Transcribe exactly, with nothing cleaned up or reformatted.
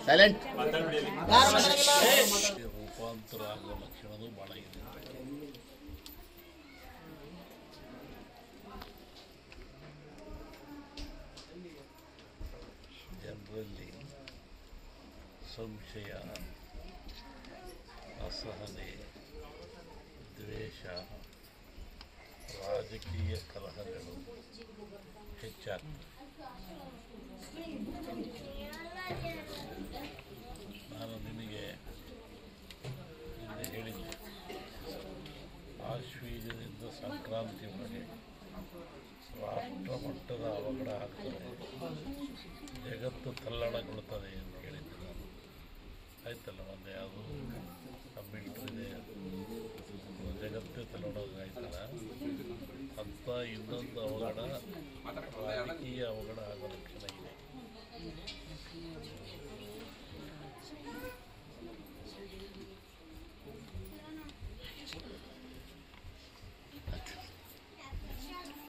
Silent ರೂಪಾಂತರ ಆಗುವ ಲಕ್ಷಣಗಳು ಭಾಳ ಇದೆ. ಜನರಲ್ಲಿ ಸಂಶಯ, ಅಸಹನೆ, ದ್ವೇಷ, ರಾಜಕೀಯ ಕಲಹಗಳು ಹೆಚ್ಚಾಗ್ತವೆ. ನಾನು ನಿಮಗೆ ನಿನ್ನೆ ಹೇಳಿದ್ದೆ, ಆಶ್ವೀಜದಿಂದ ಸಂಕ್ರಾಂತಿವರೆಗೆ ರಾಷ್ಟ್ರ ಮಟ್ಟದ ಅವಘಡ ಆಗ್ತದೆ, ಜಗತ್ತು ತಲ್ಲಣಗೊಳ್ಳುತ್ತದೆ ಅಂತ ಹೇಳಿದ್ದೆ ನಾನು. ಆಯ್ತಲ್ಲ, ಒಂದೇ ಅದು ಮಿಲ್ಟ್ರಿದೆ, ಜಗತ್ತೇ ತಲ್ಲಣಗಾಯ್ತಲ್ಲ, ಅಂಥ ಇನ್ನೊಂದು ಅವಘಡ ರಾಜಕೀಯ ಅವಘಡ ಆಗೋ ಲಕ್ಷಣ